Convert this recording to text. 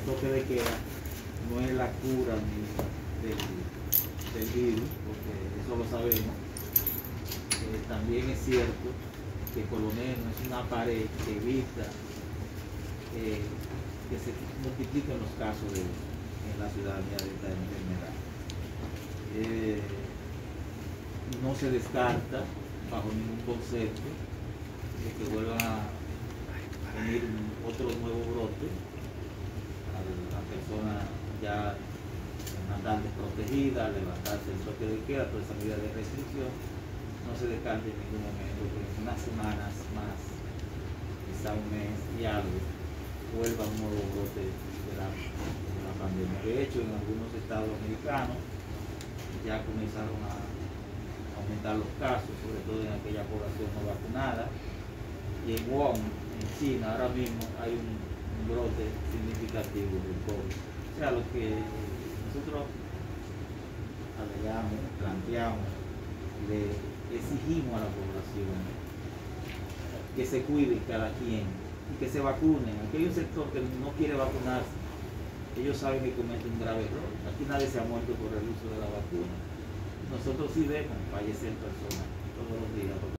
toque de queda no es la cura del virus, porque eso lo sabemos. También es cierto que por lo menos es una pared que evita que se multipliquen los casos en la ciudadanía de esta enfermedad. No se descarta bajo ningún concepto de que vuelvan a venir otro nuevo brote a la persona ya andar desprotegida, levantarse el toque de queda, toda esa medida de restricción. No se descarte en ningún momento que en unas semanas más, quizá un mes y algo, vuelva un nuevo brote de la pandemia. De hecho, en algunos estados americanos ya comenzaron a aumentar los casos, sobre todo en aquella población no vacunada. Y en Wuhan, en China, ahora mismo hay un brote significativo del COVID. O sea, lo que nosotros alegamos, planteamos, le exigimos a la población que se cuide cada quien y que se vacunen. Aquellos sector que no quiere vacunarse, ellos saben que cometen un grave error. Aquí nadie se ha muerto por el uso de la vacuna. Nosotros sí vemos fallecer personas todos los días.